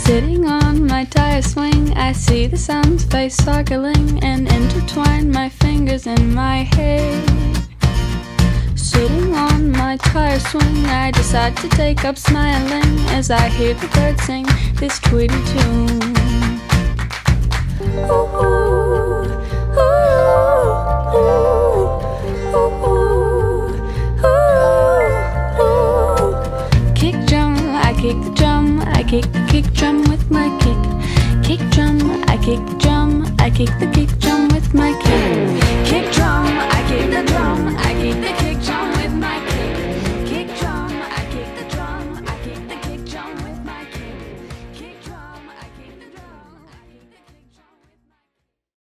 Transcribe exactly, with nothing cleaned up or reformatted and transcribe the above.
Sitting on my tire swing, I see the sun's face sparkling and intertwine my fingers in my hair. Sitting on my tire swing, I decide to take up smiling as I hear the birds sing this Tweety tune. Ooh, ooh, ooh, ooh, ooh, ooh, ooh. Kick drum, I kick the drum, I kick the kick drum with my kick. Kick drum, I kick the drum, I kick the kick